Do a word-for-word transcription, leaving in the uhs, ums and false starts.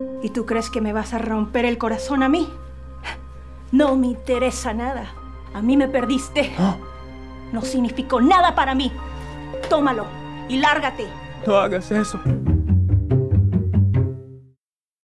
¿Y tú crees que me vas a romper el corazón a mí? No me interesa nada. A mí me perdiste. ¿Ah? No significó nada para mí. Tómalo y lárgate. No hagas eso.